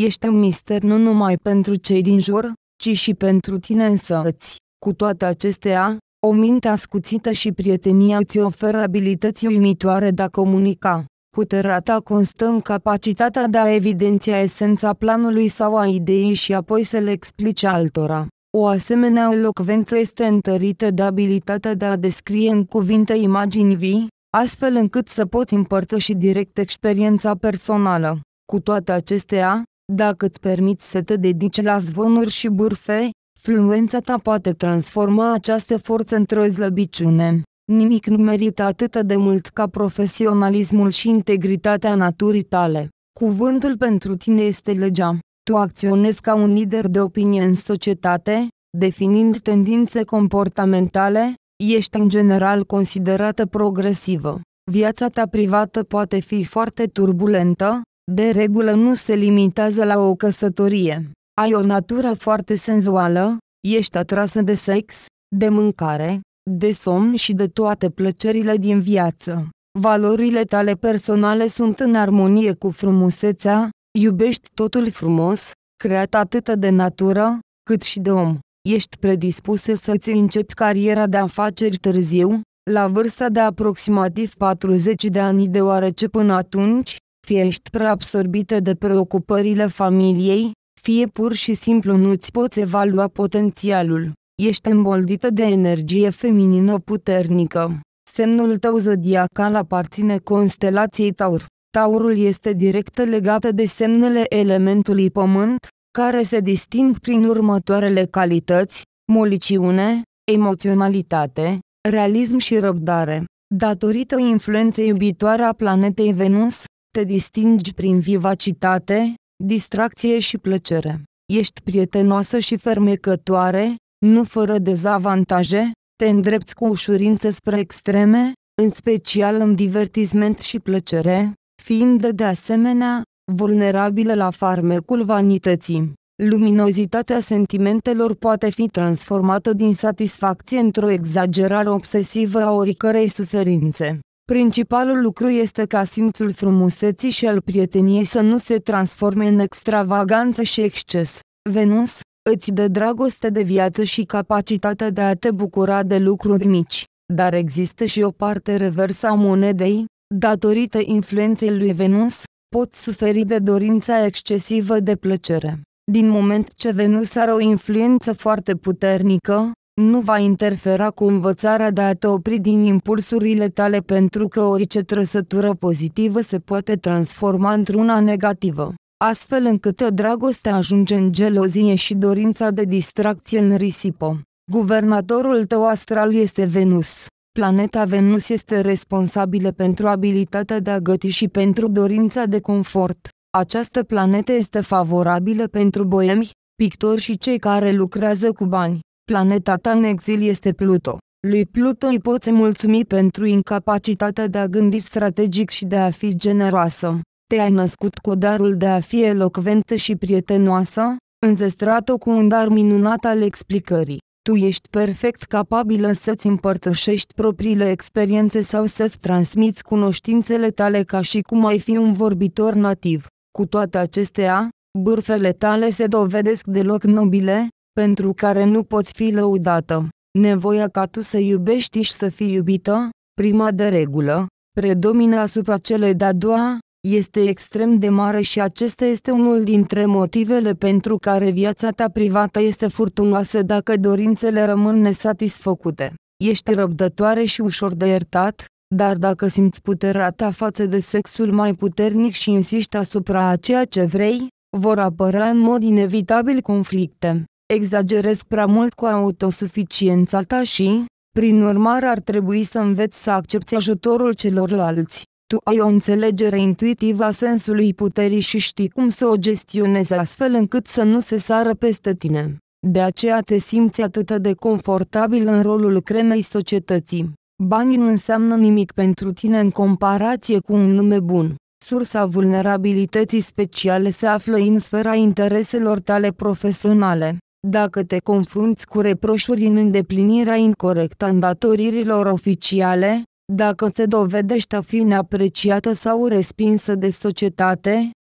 Ești un mister nu numai pentru cei din jur, ci și pentru tine însăți. Cu toate acestea, o minte ascuțită și prietenia îți oferă abilități uimitoare de a comunica. Puterea ta constă în capacitatea de a evidenția esența planului sau a ideii și apoi să le explici altora. O asemenea elocvență este întărită de abilitatea de a descrie în cuvinte imagini vii, astfel încât să poți împărtăși direct experiența personală. Cu toate acestea, dacă îți permiți să te dedici la zvonuri și bârfe, fluența ta poate transforma această forță într-o slăbiciune. Nimic nu merită atât de mult ca profesionalismul și integritatea naturii tale. Cuvântul pentru tine este legea. Tu acționezi ca un lider de opinie în societate, definind tendințe comportamentale, ești în general considerată progresivă. Viața ta privată poate fi foarte turbulentă, de regulă nu se limitează la o căsătorie. Ai o natură foarte senzuală, ești atrasă de sex, de mâncare, de somn și de toate plăcerile din viață. Valorile tale personale sunt în armonie cu frumusețea, iubești totul frumos, creat atât de natură, cât și de om. Ești predispusă să-ți începi cariera de afaceri târziu, la vârsta de aproximativ 40 de ani, deoarece până atunci, fie ești prea absorbită de preocupările familiei, fie pur și simplu nu-ți poți evalua potențialul. Ești îmboldită de energie feminină puternică. Semnul tău zodiacal aparține constelației Taur. Taurul este direct legat de semnele elementului pământ, care se disting prin următoarele calități: moliciune, emoționalitate, realism și răbdare. Datorită influenței iubitoare a planetei Venus, te distingi prin vivacitate, distracție și plăcere. Ești prietenoasă și fermecătoare, nu fără dezavantaje, te îndrepți cu ușurință spre extreme, în special în divertisment și plăcere, fiind de asemenea vulnerabilă la farmecul vanității. Luminozitatea sentimentelor poate fi transformată din satisfacție într-o exagerare obsesivă a oricărei suferințe. Principalul lucru este ca simțul frumuseții și al prieteniei să nu se transforme în extravaganță și exces. Venus îți dă dragoste de viață și capacitatea de a te bucura de lucruri mici, dar există și o parte reversă a monedei. Datorită influenței lui Venus, poți suferi de dorința excesivă de plăcere. Din moment ce Venus are o influență foarte puternică, nu va interfera cu învățarea de a te opri din impulsurile tale, pentru că orice trăsătură pozitivă se poate transforma într-una negativă, astfel încât dragostea ajunge în gelozie și dorința de distracție în risipă. Guvernatorul tău astral este Venus. Planeta Venus este responsabilă pentru abilitatea de a găti și pentru dorința de confort. Această planetă este favorabilă pentru boemi, pictori și cei care lucrează cu bani. Planeta ta în exil este Pluto. Lui Pluto îi poți mulțumi pentru incapacitatea de a gândi strategic și de a fi generoasă. Te-ai născut cu darul de a fi elocventă și prietenoasă, înzestrată cu un dar minunat al explicării. Tu ești perfect capabilă să-ți împărtășești propriile experiențe sau să-ți transmiți cunoștințele tale ca și cum ai fi un vorbitor nativ. Cu toate acestea, bârfele tale se dovedesc deloc nobile, pentru care nu poți fi lăudată. Nevoia ca tu să iubești și să fii iubită, prima de regulă, predomină asupra celei de-a doua, este extrem de mare și acesta este unul dintre motivele pentru care viața ta privată este furtunoasă dacă dorințele rămân nesatisfăcute. Ești răbdătoare și ușor de iertat, dar dacă simți puterea ta față de sexul mai puternic și insiști asupra a ceea ce vrei, vor apărea în mod inevitabil conflicte. Exagerezi prea mult cu autosuficiența ta și, prin urmare, ar trebui să înveți să accepti ajutorul celorlalți. Tu ai o înțelegere intuitivă a sensului puterii și știi cum să o gestionezi astfel încât să nu se sară peste tine. De aceea te simți atât de confortabil în rolul cremei societății. Banii nu înseamnă nimic pentru tine în comparație cu un nume bun. Sursa vulnerabilității speciale se află în sfera intereselor tale profesionale. Dacă te confrunți cu reproșuri în îndeplinirea incorectă a îndatoririlor oficiale, dacă te dovedești a fi neapreciată sau respinsă de societate,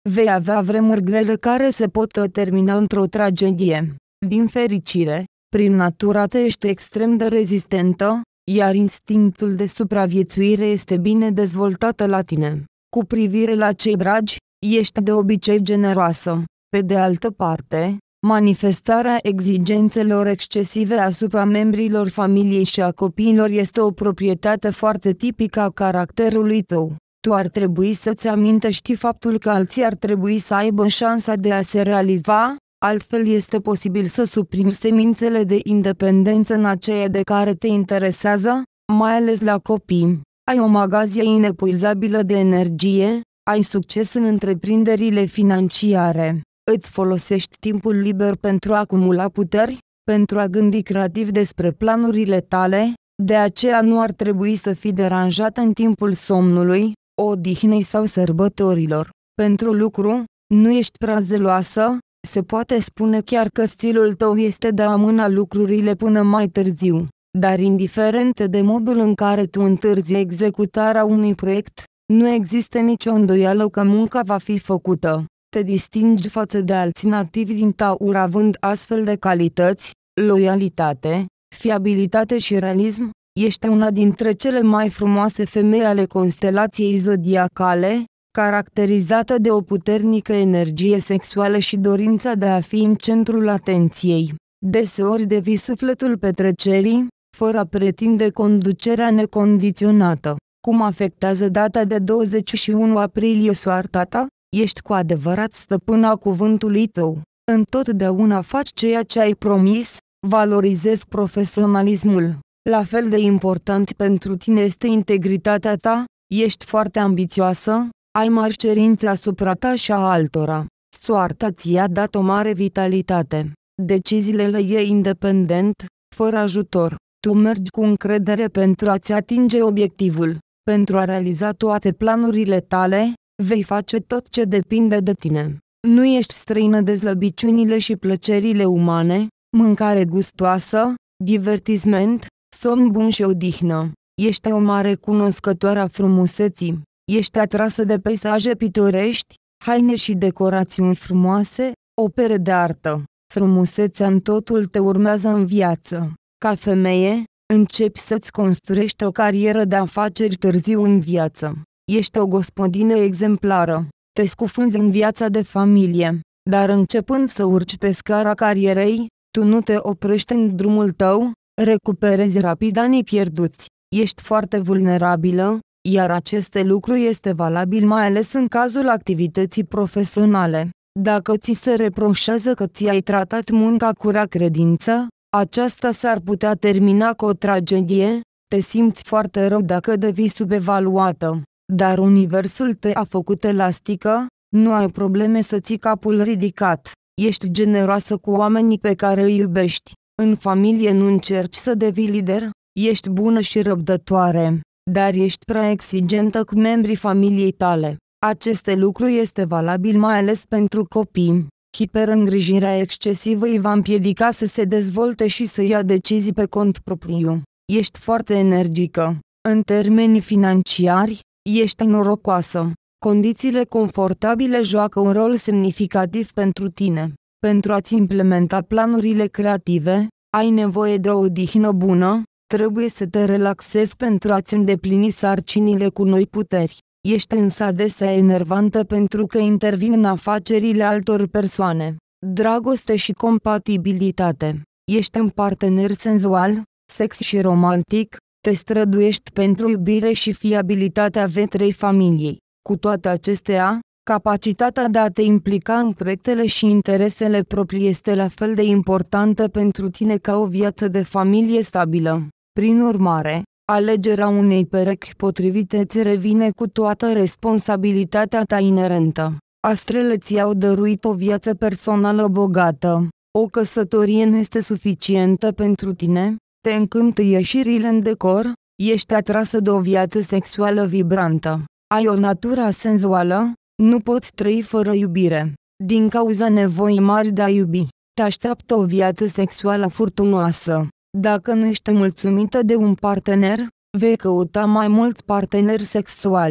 Vei avea vremuri grele care se pot termina într-o tragedie. Din fericire, prin natura ta ești extrem de rezistentă, iar instinctul de supraviețuire este bine dezvoltat la tine. Cu privire la cei dragi, ești de obicei generoasă. Pe de altă parte, manifestarea exigențelor excesive asupra membrilor familiei și a copiilor este o proprietate foarte tipică a caracterului tău. Tu ar trebui să-ți amintești faptul că alții ar trebui să aibă șansa de a se realiza, altfel este posibil să suprimi semințele de independență în aceea de care te interesează, mai ales la copii. Ai o magazie inepuizabilă de energie, ai succes în întreprinderile financiare. Îți folosești timpul liber pentru a acumula puteri, pentru a gândi creativ despre planurile tale, de aceea nu ar trebui să fii deranjat în timpul somnului, odihnei sau sărbătorilor. Pentru lucru, nu ești prea zeloasă, se poate spune chiar că stilul tău este de a amâna lucrurile până mai târziu, dar indiferent de modul în care tu întârzi executarea unui proiect, nu există nicio îndoială că munca va fi făcută. Te distingi față de alții nativi din Taur având astfel de calități: loialitate, fiabilitate și realism. Ești una dintre cele mai frumoase femei ale constelației zodiacale, caracterizată de o puternică energie sexuală și dorința de a fi în centrul atenției. Deseori devii sufletul petrecerii, fără a pretinde conducerea necondiționată. Cum afectează data de 21 aprilie soarta ta? Ești cu adevărat stăpâna cuvântului tău. Întotdeauna faci ceea ce ai promis, valorizezi profesionalismul. La fel de important pentru tine este integritatea ta, ești foarte ambițioasă, ai mari cerințe asupra ta și a altora. Soarta ți-a dat o mare vitalitate. Deciziile le iei independent, fără ajutor. Tu mergi cu încredere pentru a-ți atinge obiectivul. Pentru a realiza toate planurile tale, vei face tot ce depinde de tine. Nu ești străină de slăbiciunile și plăcerile umane, mâncare gustoasă, divertisment, somn bun și odihnă. Ești o mare cunoscătoare a frumuseții. Ești atrasă de peisaje pitorești, haine și decorațiuni frumoase, opere de artă. Frumusețea în totul te urmează în viață. Ca femeie, începi să-ți construiești o carieră de afaceri târziu în viață. Ești o gospodină exemplară. Te scufunzi în viața de familie, dar începând să urci pe scara carierei, tu nu te oprești în drumul tău, recuperezi rapid anii pierduți. Ești foarte vulnerabilă, iar acest lucru este valabil mai ales în cazul activității profesionale. Dacă ți se reproșează că ți-ai tratat munca cu rea credință, aceasta s-ar putea termina cu o tragedie, te simți foarte rău dacă devii subevaluată. Dar universul te-a făcut elastică, nu ai probleme să ții capul ridicat. Ești generoasă cu oamenii pe care îi iubești. În familie nu încerci să devii lider, ești bună și răbdătoare, dar ești prea exigentă cu membrii familiei tale. Acest lucru este valabil mai ales pentru copii. Hiperîngrijirea excesivă îi va împiedica să se dezvolte și să ia decizii pe cont propriu. Ești foarte energică. În termeni financiari, ești norocoasă. Condițiile confortabile joacă un rol semnificativ pentru tine. Pentru a-ți implementa planurile creative, ai nevoie de o odihnă bună, trebuie să te relaxezi pentru a-ți îndeplini sarcinile cu noi puteri. Ești însă adesea enervantă pentru că intervin în afacerile altor persoane. Dragoste și compatibilitate. Ești un partener senzual, sexy și romantic, te străduiești pentru iubire și fiabilitatea vetrei familiei. Cu toate acestea, capacitatea de a te implica în proiectele și interesele proprii este la fel de importantă pentru tine ca o viață de familie stabilă. Prin urmare, alegerea unei perechi potrivite îți revine cu toată responsabilitatea ta inerentă. Astrele ți-au dăruit o viață personală bogată. O căsătorie nu este suficientă pentru tine, te încântă ieșirile în decor, ești atrasă de o viață sexuală vibrantă. Ai o natură senzuală, nu poți trăi fără iubire. Din cauza nevoii mari de a iubi, te așteaptă o viață sexuală furtunoasă. Dacă nu ești mulțumită de un partener, vei căuta mai mulți parteneri sexuali.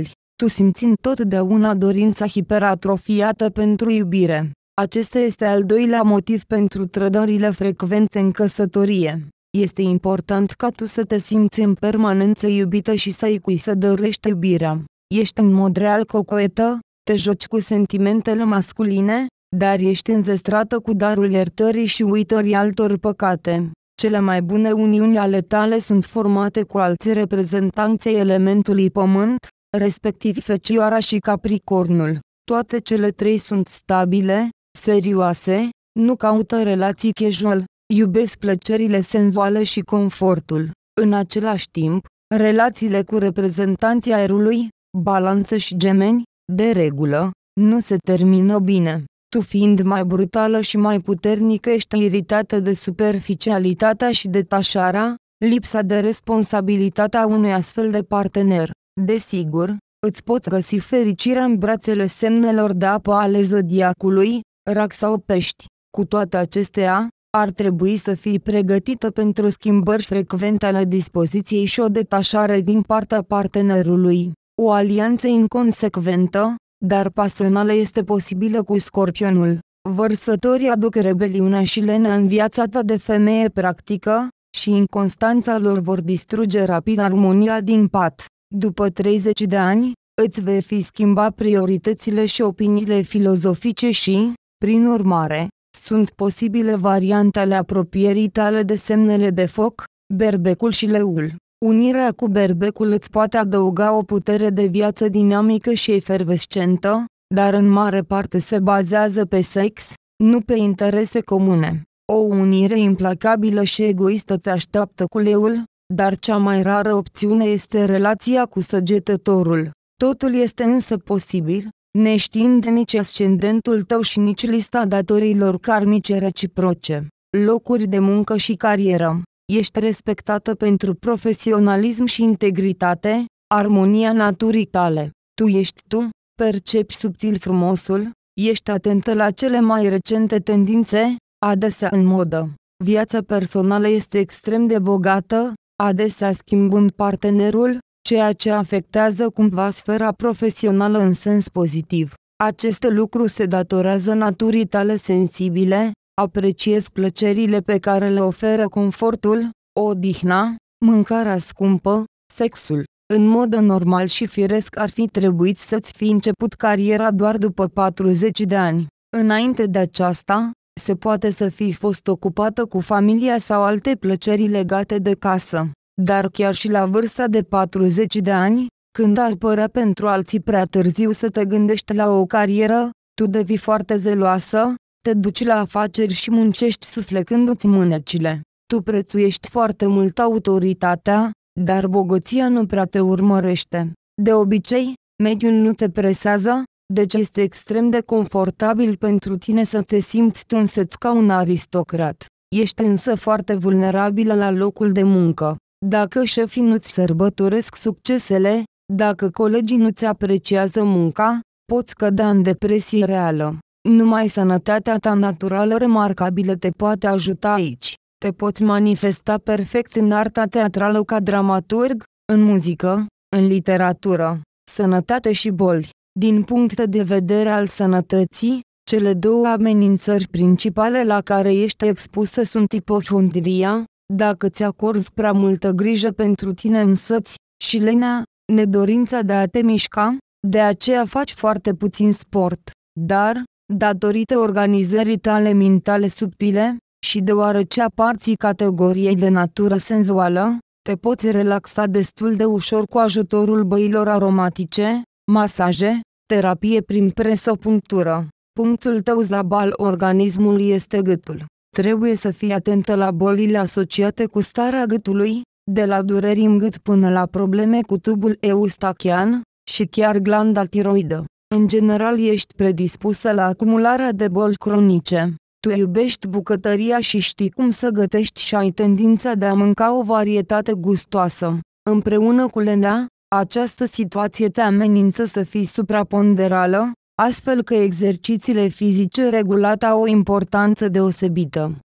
tu simțind totdeauna dorința hiperatrofiată pentru iubire. Acesta este al doilea motiv pentru trădările frecvente în căsătorie. Este important ca tu să te simți în permanență iubită și să-i cui să dăruiești iubirea. Ești în mod real cocoetă, te joci cu sentimentele masculine, dar ești înzestrată cu darul iertării și uitării altor păcate. Cele mai bune uniuni ale tale sunt formate cu alți reprezentanți ai elementului pământ, respectiv Fecioara și Capricornul. Toate cele trei sunt stabile, serioase, nu caută relații casual, iubesc plăcerile senzuale și confortul. În același timp, relațiile cu reprezentanții aerului, Balanță și Gemeni, de regulă, nu se termină bine. Tu fiind mai brutală și mai puternică ești iritată de superficialitatea și detașarea, lipsa de responsabilitate a unui astfel de partener. Desigur, îți poți găsi fericirea în brațele semnelor de apă ale zodiacului, Rac sau Pești. Cu toate acestea, ar trebui să fii pregătită pentru schimbări frecvente ale dispoziției și o detașare din partea partenerului. O alianță inconsecventă, dar pasională este posibilă cu Scorpionul. Vărsătorii aduc rebeliunea și lenea în viața ta de femeie practică, și inconstanța lor vor distruge rapid armonia din pat. După 30 de ani, îți vei fi schimba prioritățile și opiniile filozofice și, prin urmare, sunt posibile variante ale apropierii tale de semnele de foc, Berbecul și Leul. Unirea cu Berbecul îți poate adăuga o putere de viață dinamică și efervescentă, dar în mare parte se bazează pe sex, nu pe interese comune. O unire implacabilă și egoistă te așteaptă cu Leul, dar cea mai rară opțiune este relația cu Săgetătorul. Totul este însă posibil, neștiind nici ascendentul tău și nici lista datoriilor karmice reciproce. Locuri de muncă și carieră. Ești respectată pentru profesionalism și integritate, armonia naturii tale. Tu ești tu, percepi subtil frumosul, ești atentă la cele mai recente tendințe, adesea în modă. Viața personală este extrem de bogată, adesea schimbând partenerul, ceea ce afectează cumva sfera profesională în sens pozitiv. Aceste lucruri se datorează naturii tale sensibile, apreciezi plăcerile pe care le oferă confortul, odihna, mâncarea scumpă, sexul. În mod normal și firesc ar fi trebuit să-ți fi început cariera doar după 40 de ani. Înainte de aceasta, se poate să fi fost ocupată cu familia sau alte plăceri legate de casă. Dar chiar și la vârsta de 40 de ani, când ar părea pentru alții prea târziu să te gândești la o carieră, tu devii foarte zeloasă, te duci la afaceri și muncești suflecându-ți mânecile. Tu prețuiești foarte mult autoritatea, dar bogăția nu prea te urmărește. De obicei, mediul nu te presează, deci este extrem de confortabil pentru tine să te simți tu însăți ca un aristocrat. Ești însă foarte vulnerabilă la locul de muncă. Dacă șefii nu-ți sărbătoresc succesele, dacă colegii nu-ți apreciază munca, poți cădea în depresie reală. Numai sănătatea ta naturală remarcabilă te poate ajuta aici. Te poți manifesta perfect în arta teatrală ca dramaturg, în muzică, în literatură. Sănătate și boli. Din punct de vedere al sănătății, cele două amenințări principale la care ești expusă sunt ipohondria, dacă ți acorzi prea multă grijă pentru tine însăți, și lenea, nedorința de a te mișca, de aceea faci foarte puțin sport. Dar, datorită organizării tale mentale subtile, și deoarece aparții categoriei de natură senzuală, te poți relaxa destul de ușor cu ajutorul băilor aromatice, masaje, terapie prin presopunctură. Punctul tău slab al organismului este gâtul. Trebuie să fii atentă la bolile asociate cu starea gâtului, de la dureri în gât până la probleme cu tubul eustachian, și chiar glanda tiroidă. În general ești predispusă la acumularea de boli cronice. Tu iubești bucătăria și știi cum să gătești și ai tendința de a mânca o varietate gustoasă. Împreună cu lenea, această situație te amenință să fii supraponderală, astfel că exercițiile fizice regulate au o importanță deosebită.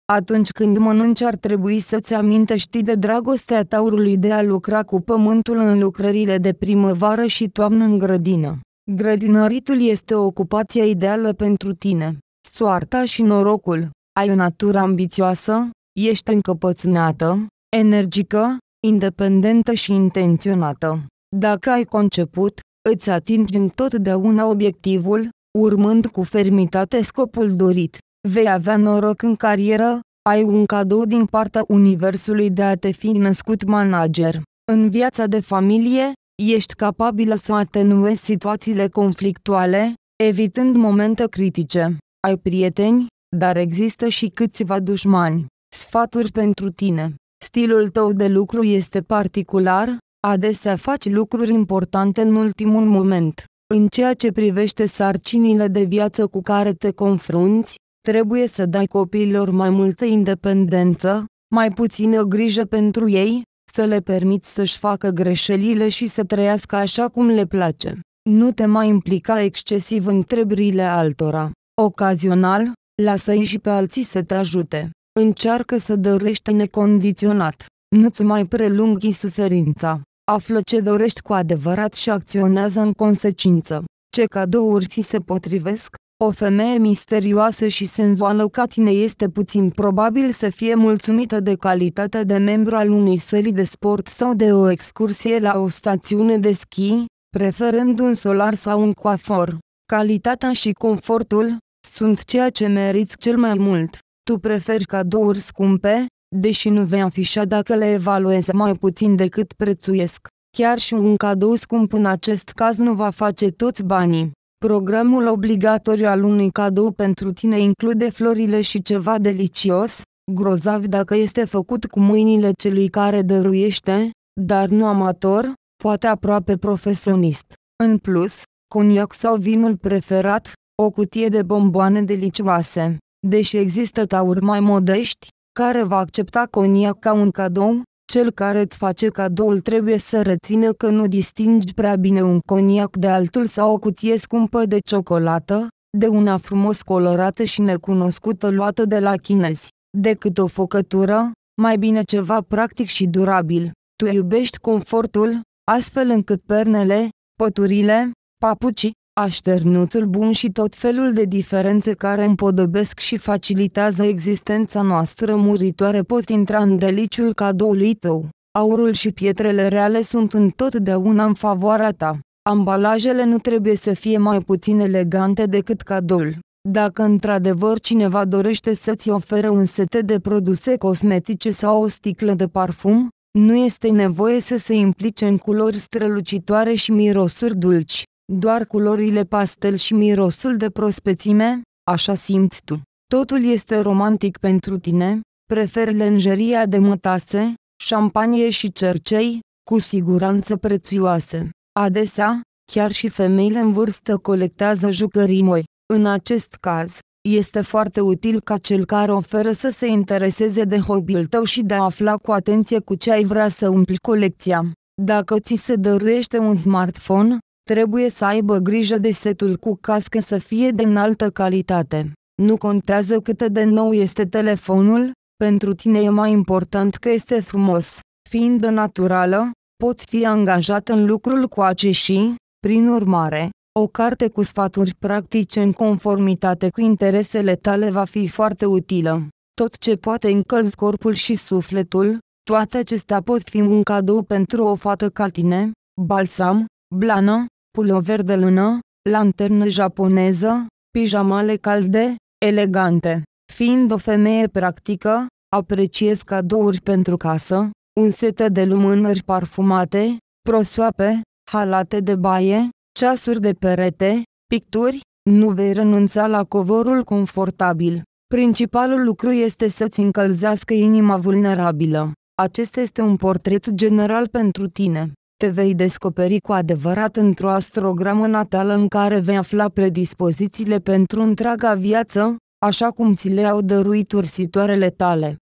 Atunci când mănânci ar trebui să-ți amintești de dragostea taurului de a lucra cu pământul în lucrările de primăvară și toamnă în grădină. Grădinăritul este o ocupație ideală pentru tine. Soarta și norocul. Ai o natură ambițioasă, ești încăpățânată, energică, independentă și intenționată. Dacă ai conceput, îți atingi întotdeauna obiectivul, urmând cu fermitate scopul dorit. Vei avea noroc în carieră, ai un cadou din partea universului de a te fi născut manager. În viața de familie, ești capabilă să atenuezi situațiile conflictuale, evitând momente critice. Ai prieteni, dar există și câțiva dușmani. Sfaturi pentru tine. Stilul tău de lucru este particular, adesea faci lucruri importante în ultimul moment. În ceea ce privește sarcinile de viață cu care te confrunți, trebuie să dai copiilor mai multă independență, mai puțină grijă pentru ei, să le permiți să-și facă greșelile și să trăiască așa cum le place. Nu te mai implica excesiv în treburile altora. Ocazional, lasă-i și pe alții să te ajute. Încearcă să dăruiești necondiționat. Nu-ți mai prelungi suferința. Află ce dorești cu adevărat și acționează în consecință. Ce cadouri ți se potrivesc? O femeie misterioasă și senzuală ca tine este puțin probabil să fie mulțumită de calitatea de membru al unei săli de sport sau de o excursie la o stațiune de schi, preferând un solar sau un coafor. Calitatea și confortul sunt ceea ce meriți cel mai mult. Tu preferi cadouri scumpe, deși nu vei afișa dacă le evaluezi mai puțin decât prețuiesc. Chiar și un cadou scump în acest caz nu va face toți banii. Programul obligatoriu al unui cadou pentru tine include florile și ceva delicios, grozav dacă este făcut cu mâinile celui care dăruiește, dar nu amator, poate aproape profesionist. În plus, coniac sau vinul preferat, o cutie de bomboane delicioase. Deși există tauri mai modești, care va accepta coniac ca un cadou, cel care îți face cadoul trebuie să rețină că nu distingi prea bine un coniac de altul sau o cutie scumpă de ciocolată, de una frumos colorată și necunoscută luată de la chinezi, decât o făcătură, mai bine ceva practic și durabil. Tu iubești confortul, astfel încât pernele, păturile, papucii, așternutul bun și tot felul de diferențe care împodobesc și facilitează existența noastră muritoare pot intra în deliciul cadoului tău. Aurul și pietrele reale sunt întotdeauna în favoarea ta. Ambalajele nu trebuie să fie mai puțin elegante decât cadoul. Dacă într-adevăr cineva dorește să-ți ofere un set de produse cosmetice sau o sticlă de parfum, nu este nevoie să se implice în culori strălucitoare și mirosuri dulci. Doar culorile pastel și mirosul de prospețime, așa simți tu. Totul este romantic pentru tine, preferi lenjeria de mătase, șampanie și cercei, cu siguranță prețioase. Adesea, chiar și femeile în vârstă colectează jucării noi. În acest caz, este foarte util ca cel care oferă să se intereseze de hobby-ul tău și de a afla cu atenție cu ce ai vrea să umpli colecția. Dacă ți se dăruiește un smartphone, trebuie să aibă grijă de setul cu cască să fie de înaltă calitate. Nu contează cât de nou este telefonul, pentru tine e mai important că este frumos. Fiind naturală, poți fi angajat în lucrul coace și, prin urmare, o carte cu sfaturi practice în conformitate cu interesele tale va fi foarte utilă. Tot ce poate încălzi corpul și sufletul, toate acestea pot fi un cadou pentru o fată ca tine: balsam, blană, pulover de lână, lanternă japoneză, pijamale calde, elegante. Fiind o femeie practică, apreciez cadouri pentru casă, un set de lumânări parfumate, prosoape, halate de baie, ceasuri de perete, picturi. Nu vei renunța la covorul confortabil. Principalul lucru este să-ți încălzească inima vulnerabilă. Acesta este un portret general pentru tine. Te vei descoperi cu adevărat într-o astrogramă natală în care vei afla predispozițiile pentru întreaga viață, așa cum ți le-au dăruit ursitoarele tale.